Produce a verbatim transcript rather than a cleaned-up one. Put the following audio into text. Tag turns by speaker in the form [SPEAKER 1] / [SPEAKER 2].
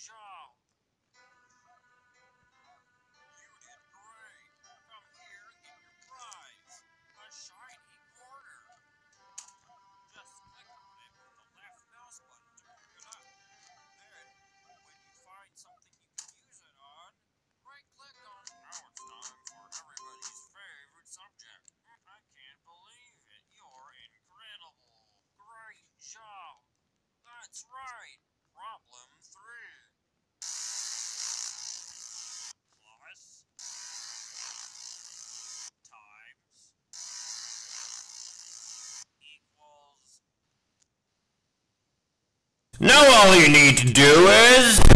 [SPEAKER 1] job. You did great. Come here and get your prize. A shiny quarter. Just click on it with the left mouse button to pick it up. Then, when you find something you can use it on, right-click on it. Now it's time for everybody's favorite subject. I can't believe it. You're incredible. Great job. That's right. Problem three. Plus times equals.
[SPEAKER 2] Now all you need to do is